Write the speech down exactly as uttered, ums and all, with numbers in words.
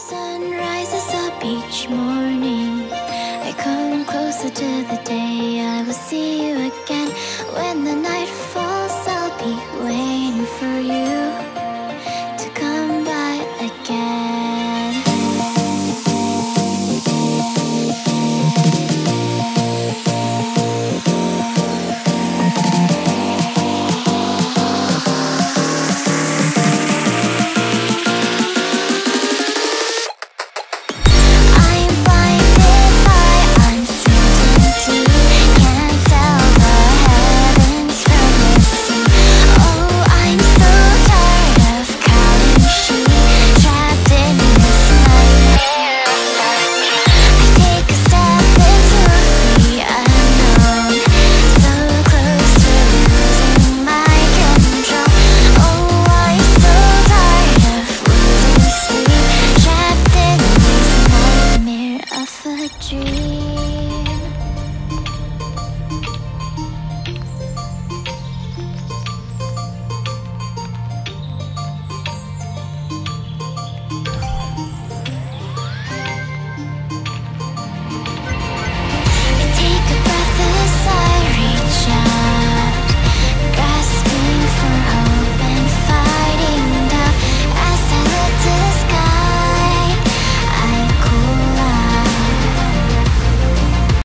sun rises up each morning, I come closer to the day I will see you again.